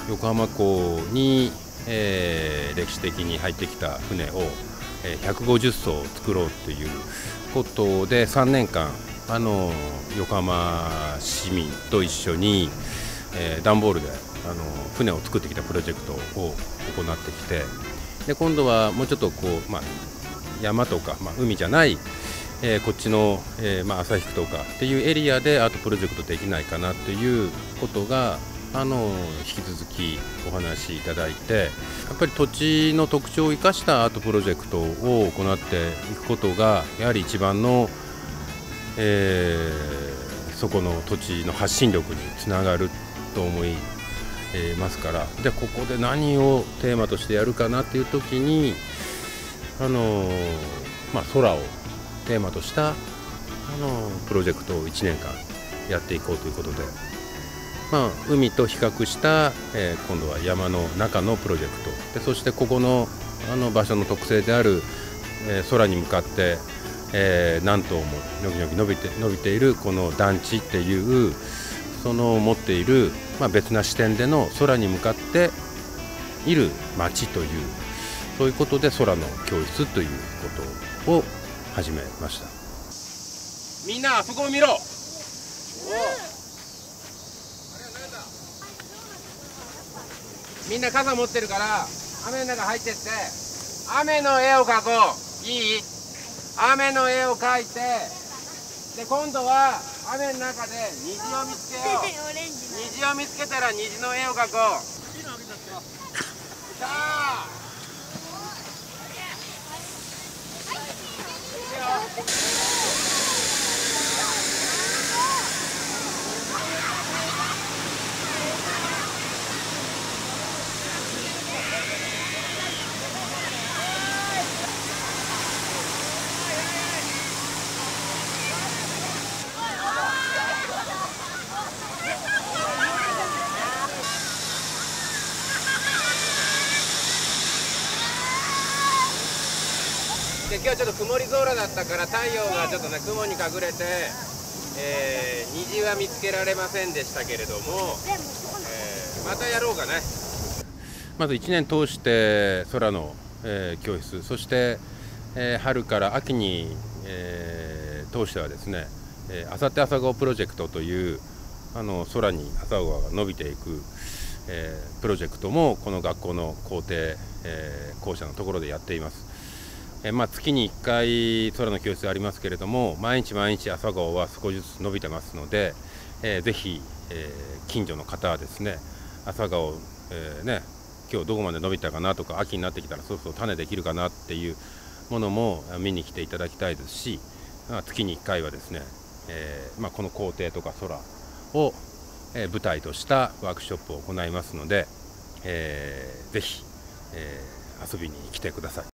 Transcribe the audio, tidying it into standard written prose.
横浜港に、歴史的に入ってきた船を、150艘作ろうということで3年間横浜市民と一緒に、段ボールで船を作ってきたプロジェクトを行ってきて、で今度はもうちょっと山とか、海じゃない、こっちの、旭区とかっていうエリアであとプロジェクトできないかなということが引き続きお話しいただいて、やっぱり土地の特徴を生かしたアートプロジェクトを行っていくことがやはり一番の、そこの土地の発信力につながると思いますから、でここで何をテーマとしてやるかなっていう時に空をテーマとしたプロジェクトを1年間やっていこうということで、海と比較した、今度は山の中のプロジェクトで、そしてここの場所の特性である、空に向かって、何頭もニョキニョキ伸びているこの団地っていうその持っている、別な視点での空に向かっている街という、そういうことで空の教室ということを始めました。みんなあそこを見ろ。みんな傘持ってるから雨の中入ってって雨の絵を描こう。いい？雨の絵を描いて、で今度は雨の中で虹を見つけよう。虹を見つけたら虹の絵を描こう。さあで今日はちょっと曇り空だったから太陽がちょっとね雲に隠れて、虹は見つけられませんでしたけれども、またやろうかね。まず1年通して空の、教室、そして、春から秋に、通してはですね、あさって朝顔プロジェクトという空に朝顔が伸びていく、プロジェクトもこの学校の校庭、校舎のところでやっています。月に1回空の教室ありますけれども、毎日朝顔は少しずつ伸びてますので、ぜひ、近所の方はですね、朝顔、今日どこまで伸びたかなとか、秋になってきたらそうそう種できるかなっていうものも見に来ていただきたいですし、月に1回はですね、この校庭とか空を、舞台としたワークショップを行いますので、ぜひ、遊びに来てください。